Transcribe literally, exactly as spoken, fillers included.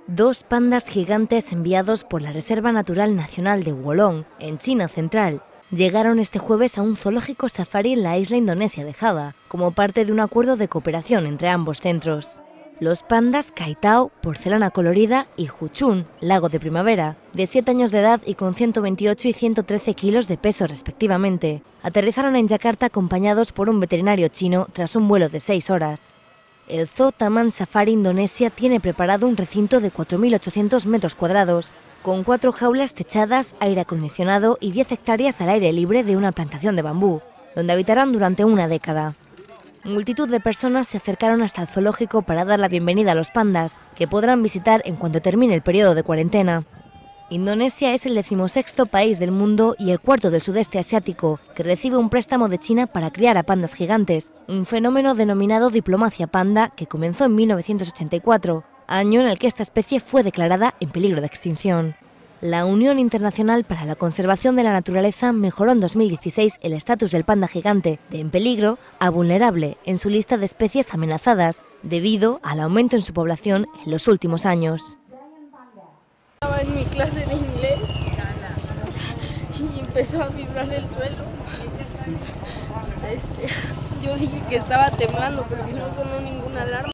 Dos pandas gigantes enviados por la Reserva Natural Nacional de Wolong, en China Central, llegaron este jueves a un zoológico safari en la isla indonesia de Java, como parte de un acuerdo de cooperación entre ambos centros. Los pandas Kai Tao, porcelana colorida, y Huchun, lago de primavera, de siete años de edad y con ciento veintiocho y ciento trece kilos de peso respectivamente, aterrizaron en Yakarta acompañados por un veterinario chino tras un vuelo de seis horas. El Zoo Taman Safari Indonesia tiene preparado un recinto de cuatro mil ochocientos metros cuadrados, con cuatro jaulas techadas, aire acondicionado y diez hectáreas al aire libre de una plantación de bambú, donde habitarán durante una década. Multitud de personas se acercaron hasta el zoológico para dar la bienvenida a los pandas, que podrán visitar en cuanto termine el periodo de cuarentena. Indonesia es el decimosexto país del mundo y el cuarto del sudeste asiático que recibe un préstamo de China para criar a pandas gigantes, un fenómeno denominado diplomacia panda que comenzó en mil novecientos ochenta y cuatro, año en el que esta especie fue declarada en peligro de extinción. La Unión Internacional para la Conservación de la Naturaleza mejoró en dos mil dieciséis el estatus del panda gigante de en peligro a vulnerable en su lista de especies amenazadas debido al aumento en su población en los últimos años. Estaba en mi clase de inglés y empezó a vibrar el suelo. Este, yo dije que estaba temblando porque no sonó ninguna alarma.